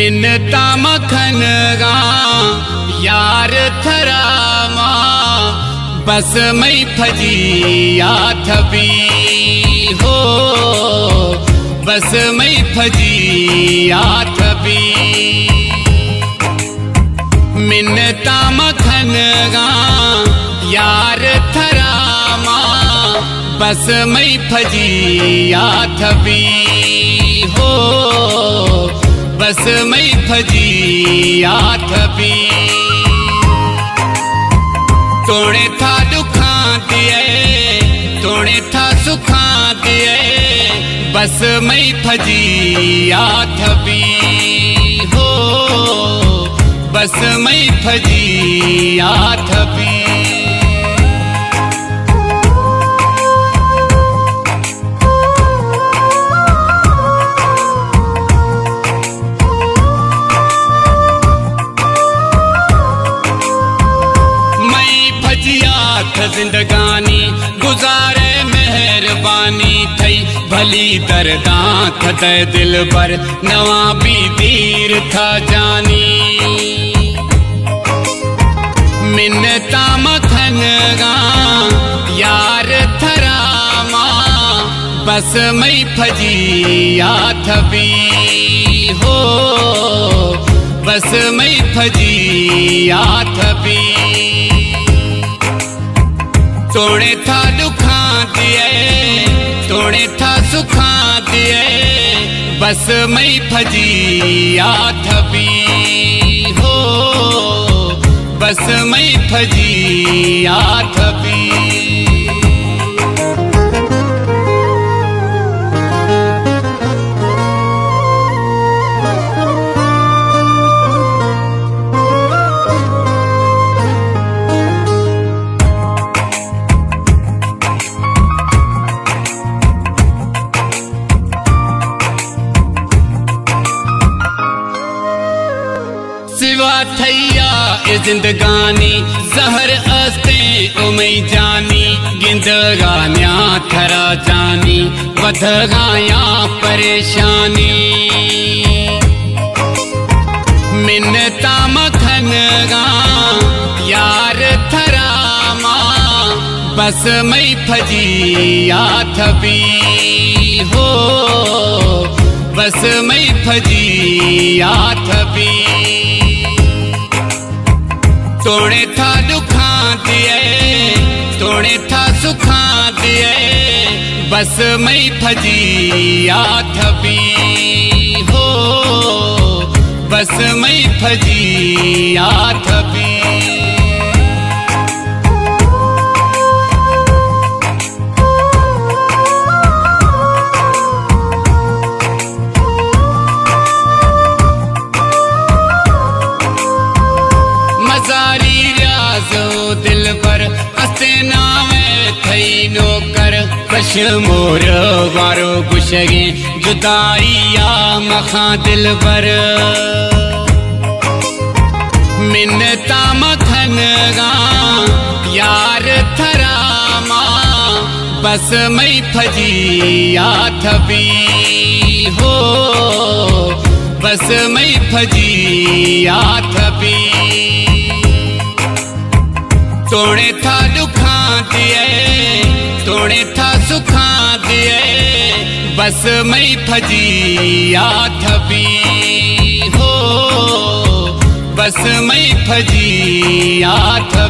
मिन्नता मखन गा यार थरामा बस मई फजिया थबी हो बस मई फजिया थबी मिन्नता मखन गा यार थरामा बस मई फजिया थबी हो बस मई फजिया थबी तोड़े था दुखा दिए तोड़े था सुखा दिए बस मई फजिया थबी हो बस मई फजिया थबी जिंदगानी गुजारे मेहरबानी थई भली दरदा थदे दिल पर नवा भी दीर था जानी मिन्नता मखन गा यार थरामा बस मई फजिया थबी हो बस मई फजिया थबी तोड़े था दुखा दिए तोड़े था सुखा दिए बस मई फजिया थबी हो बस मई फजिया थबी सिवा थैया जिंदगानी जहर अस्ते उमई जानी गिंदगान्या थरा जानी वधगाया परेशानी मिन्नता मखन गा यार थरामा बस मई फजिया थबी हो बस मई फजिया थबी तोड़े था दुखा दिए तोड़े था सुखा दिए बस मई फजिया थबी हो बस मई फजिया थबी दिल पर हसे नावे थई नौकर कश मोर वारो गुशगे जुदाइया मखा दिल पर मिन्नता मखन गा यार थरामा बस मई फजिया थबी हो बस मई फजिया थबी तोड़े था दुखा दिए तोड़े था सुखा दिए बस मई फजिया थबी हो बस मई फजिया थबी